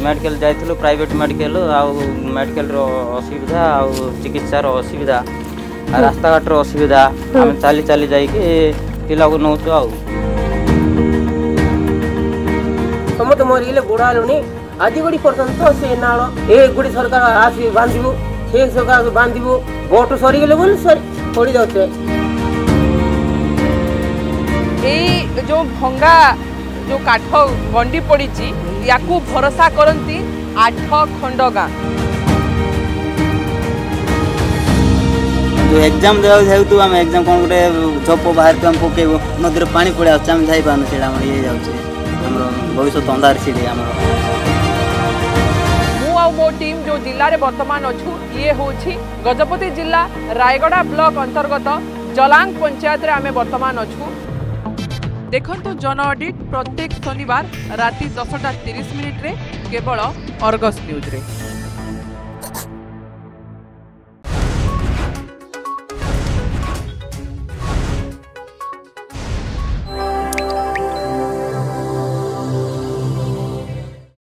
Medical जाइलु private medical आउ medical असुविधा आउ चिकित्सार असुविधा रास्ता घाटर असुविधा आम चली चली जाइए पिला को नौचु आउ समस्त मरीगले बुढ़ा लुणी आज गुड़ी पर्यंत से नाल ए गुड़ी सरकार आसी बांधबू से सरकार बांधबू वोट सरीगले बोल पड़ जाते जो भंगा जो काठ गंडी पड़ी या भरोसा करती 8 खंड गाँ जो एग्जाम देवा जाऊ आम एग्जाम कौन गोटे झप बाहर को पकेबू नदी पानी पड़ा आम जापार से ये जाऊे भविष्य अंधार से मो टीम जो जिले में वर्तमान अच्छु ये हूँ गजपति जिला रायगड़ा ब्लॉक अंतर्गत जलांग पंचायत रे आमे वर्तमान अच्छु देखंतु जन ऑडिट प्रत्येक शनिवार राति 10:30 रे केवल अर्गस न्यूज रे।